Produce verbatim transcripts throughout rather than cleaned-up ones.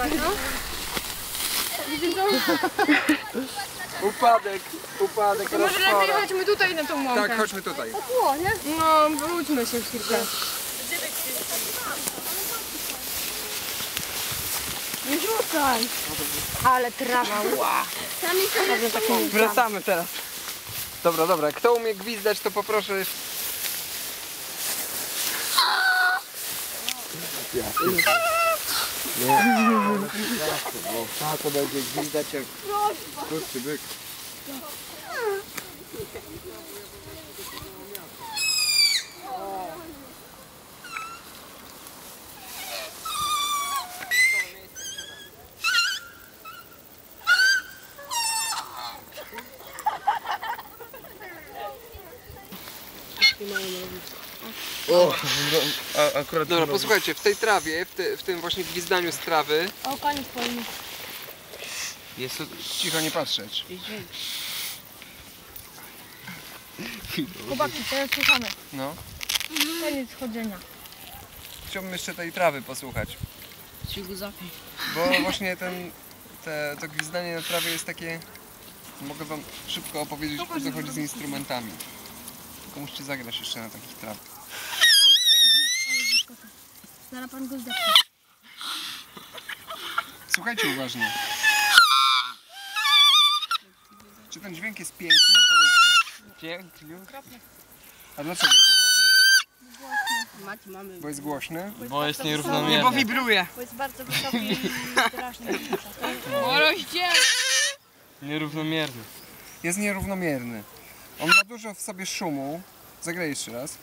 no. Widzisz to? Upadek, upadek, To może lepiej chodźmy tutaj na tą łąkę. Tak, chodźmy tutaj. O tło, nie? No, wróćmy się chwilkę. Nie rzucaj! Ale trawa, ła! Wracamy teraz. Dobra, dobra, kto umie gwizdać, to poproszę. Nie, bo tato będzie gwizdać jak kurczę byk. O, a, akurat dobra, posłuchajcie, w tej trawie, w, te, w tym właśnie gwizdaniu z trawy. O, koniec powinien. Jest to... Cicho, nie patrzeć. Chłopaki, teraz słuchamy. No. Koniec chodzenia. Chciałbym jeszcze tej trawy posłuchać. Bo właśnie ten, te, to gwizdanie na trawie jest takie... Mogę wam szybko opowiedzieć, o co chodzi z instrumentami. Tylko musicie zagrać jeszcze na takich trawach. Zaraz pan go zdechnie. Słuchajcie uważnie. Czy ten dźwięk jest piękny? Powiedzcie. Piękny. A dlaczego jest okropny? Bo jest głośny? Bo jest nierównomierny. Bo wibruje. Bo jest bardzo wysoki i straszny. Nierównomierny. Jest nierównomierny. On ma dużo w sobie szumu. Zagraj jeszcze raz.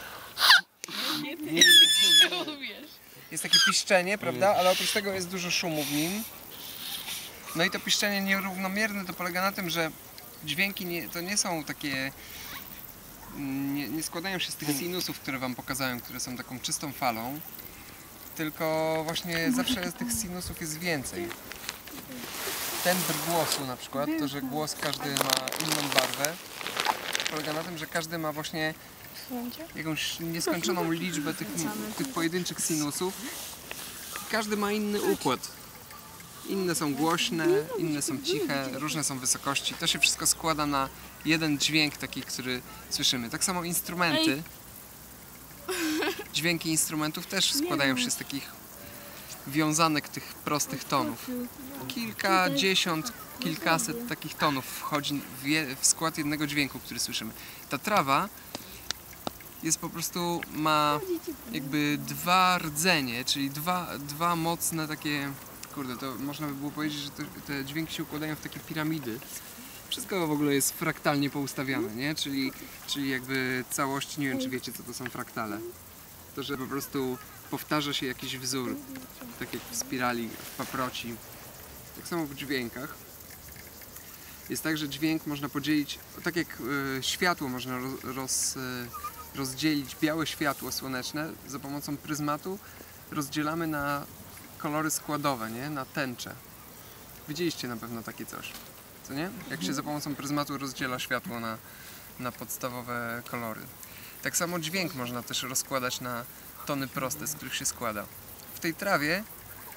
Jest takie piszczenie, prawda? Ale oprócz tego jest dużo szumu w nim. No i to piszczenie nierównomierne to polega na tym, że dźwięki nie, to nie są takie... Nie, nie składają się z tych sinusów, które wam pokazałem, które są taką czystą falą. Tylko właśnie zawsze z tych sinusów jest więcej. Tembr głosu na przykład, to że głos każdy ma inną barwę, polega na tym, że każdy ma właśnie jakąś nieskończoną liczbę tych, tych pojedynczych sinusów. Każdy ma inny układ. Inne są głośne, inne są ciche, różne są wysokości. To się wszystko składa na jeden dźwięk taki, który słyszymy. Tak samo instrumenty. Dźwięki instrumentów też składają się z takich wiązanek tych prostych tonów. Kilkadziesiąt, kilkaset takich tonów wchodzi w, je, w skład jednego dźwięku, który słyszymy. Ta trawa jest po prostu, ma jakby dwa rdzenie, czyli dwa, dwa mocne takie, kurde, to można by było powiedzieć, że to, te dźwięki się układają w takie piramidy. Wszystko w ogóle jest fraktalnie poustawiane, nie? Czyli, czyli jakby całość, nie wiem czy wiecie co to są fraktale. To, że po prostu powtarza się jakiś wzór, tak jak w spirali, w paproci. Tak samo w dźwiękach. Jest tak, że dźwięk można podzielić, tak jak y, światło można roz, roz, y, rozdzielić, białe światło słoneczne za pomocą pryzmatu rozdzielamy na kolory składowe, nie? Na tęcze. Widzieliście na pewno takie coś, co nie? Jak się za pomocą pryzmatu rozdziela światło na, na podstawowe kolory. Tak samo dźwięk można też rozkładać na tony proste, z których się składa. W tej trawie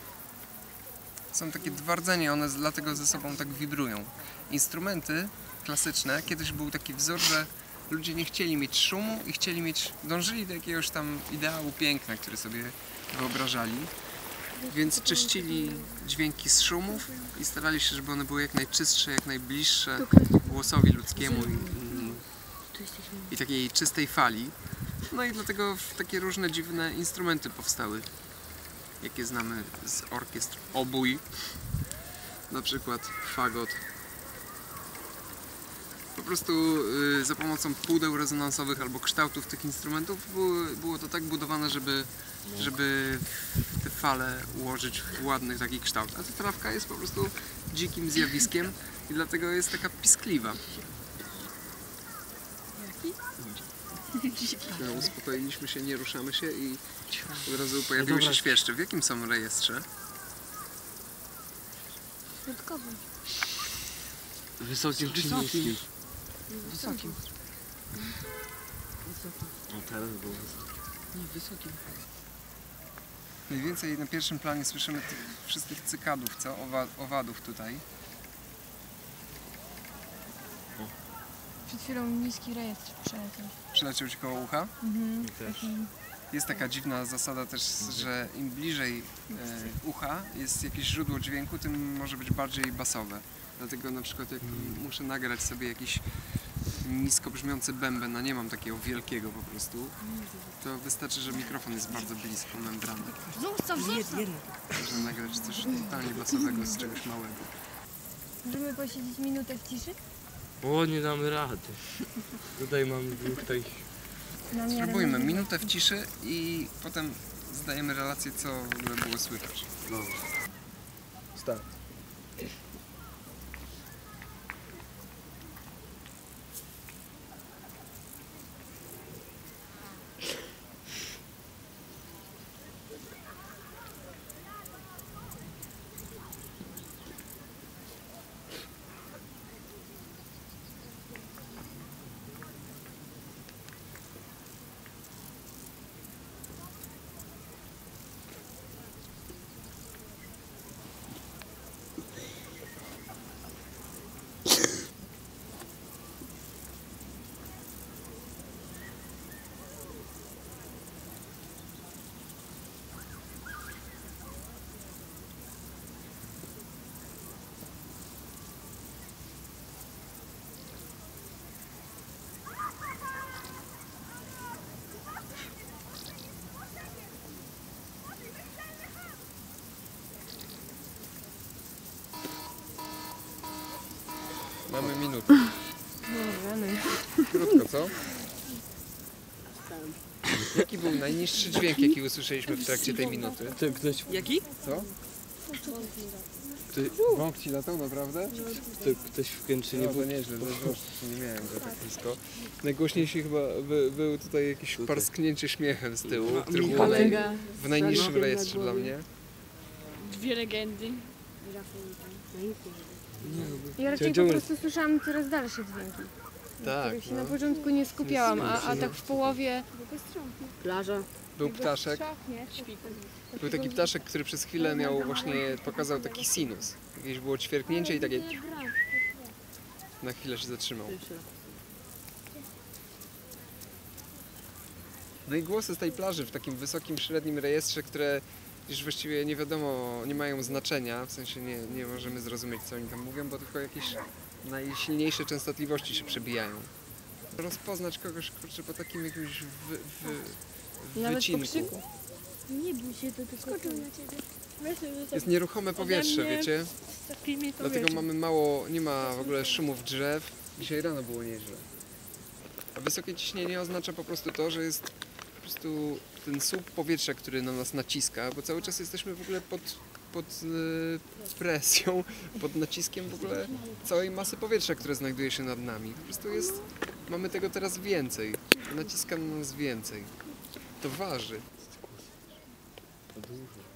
są takie dwa rdzenie, one dlatego ze sobą tak wibrują. Instrumenty klasyczne, kiedyś był taki wzór, że ludzie nie chcieli mieć szumu i chcieli mieć, dążyli do jakiegoś tam ideału piękna, który sobie wyobrażali. Więc czyścili dźwięki z szumów i starali się, żeby one były jak najczystsze, jak najbliższe głosowi ludzkiemu i, i, i takiej czystej fali. No i dlatego takie różne dziwne instrumenty powstały, jakie znamy z orkiestr. Obój, na przykład fagot. Po prostu y, za pomocą pudeł rezonansowych albo kształtów tych instrumentów było, było to tak budowane, żeby, żeby te fale ułożyć w ładny taki kształt. A ta trawka jest po prostu dzikim zjawiskiem i dlatego jest taka piskliwa. No, uspokoiliśmy się, nie ruszamy się i od razu pojawiły się świerszcze. W jakim są rejestrze? Środkowym. Wysokim czy niskim? Wysokim. O, teraz było wysokie. Nie, wysokim. Najwięcej na pierwszym planie słyszymy tych wszystkich cykadów, co? Owa- owadów tutaj. Przed chwilą niski rejestr przeleciał. Przyleciał ci koło ucha. Mhm. też. Taki... Jest taka dziwna zasada też, że im bliżej e, ucha jest jakieś źródło dźwięku, tym może być bardziej basowe. Dlatego na przykład jak muszę nagrać sobie jakiś nisko brzmiący bęben, a nie mam takiego wielkiego po prostu, to wystarczy, że mikrofon jest bardzo blisko membrany. Zostaw, zostaw! Można nagrać coś totalnie basowego z czegoś małego. Możemy posiedzieć minutę w ciszy? O, nie damy rady. Tutaj mamy tutaj. Na miarę Spróbujmy możliwości. minutę w ciszy i potem zdajemy relację, co w ogóle było słychać. Dobra. Start. Mamy minutę. Krótko, co? Jaki był najniższy dźwięk, jaki usłyszeliśmy w trakcie tej minuty? Ty, ktoś, Jaki? Co? ty, Bąk ci latał, naprawdę? ty, ktoś w Kęczynie No to był. nieźle, to nie miałem go tak blisko. Najgłośniejszy chyba by, był tutaj jakieś parsknięcie śmiechem z tyłu, które było naj, Kolega. w najniższym rejestrze dla mnie. Dwie legendy. Ja raczej po Chciałbym- prostu słyszałam coraz dalsze dźwięki. Tak, których się no. na początku nie skupiałam, a, a tak w połowie... Plaża. Był ptaszek, Świt. był taki ptaszek, który przez chwilę miał właśnie, pokazał taki sinus. Jakieś było ćwierknięcie i takie na chwilę się zatrzymał. No i głosy z tej plaży w takim wysokim, średnim rejestrze, które już właściwie nie wiadomo, nie mają znaczenia, w sensie nie, nie możemy zrozumieć, co oni tam mówią, bo tylko jakieś najsilniejsze częstotliwości się przebijają. Rozpoznać kogoś, kurczę, po takim jakimś wy, wy, Nawet po wycinku. krzyku. Nie bój się, to tylko skoczył na ciebie. Jest nieruchome powietrze, mnie wiecie? Z takimi to Dlatego wiecie. mamy mało, nie ma w ogóle szumów drzew. Dzisiaj rano było nieźle. A wysokie ciśnienie oznacza po prostu to, że jest po prostu ten słup powietrza, który na nas naciska, bo cały czas jesteśmy w ogóle pod, pod e, presją, pod naciskiem w ogóle całej masy powietrza, które znajduje się nad nami. Po prostu jest, mamy tego teraz więcej. Naciska na nas więcej. To waży. To dużo.